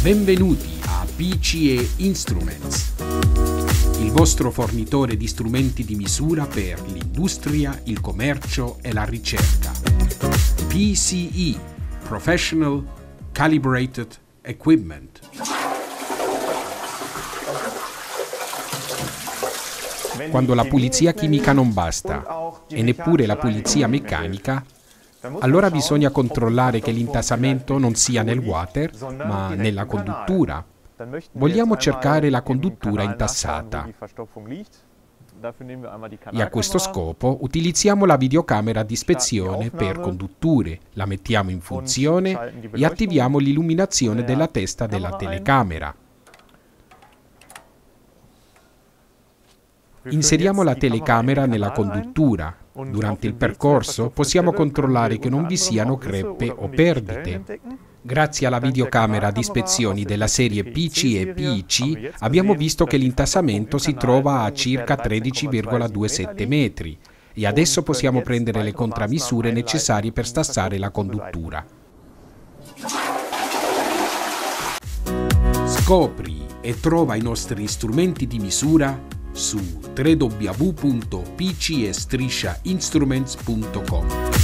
Benvenuti a PCE Instruments, il vostro fornitore di strumenti di misura per l'industria, il commercio e la ricerca. PCE, Professional Calibrated Equipment. Quando la pulizia chimica non basta e neppure la pulizia meccanica, allora bisogna controllare che l'intasamento non sia nel water, ma nella conduttura. Vogliamo cercare la conduttura intassata. E a questo scopo utilizziamo la videocamera di ispezione per condutture, la mettiamo in funzione e attiviamo l'illuminazione della testa della telecamera. Inseriamo la telecamera nella conduttura. Durante il percorso possiamo controllare che non vi siano crepe o perdite. Grazie alla videocamera di ispezioni della serie PC e PIC abbiamo visto che l'intasamento si trova a circa 13,27 metri e adesso possiamo prendere le contramisure necessarie per stassare la conduttura. Scopri e trova i nostri strumenti di misura su www.pcestrisciainstruments.com.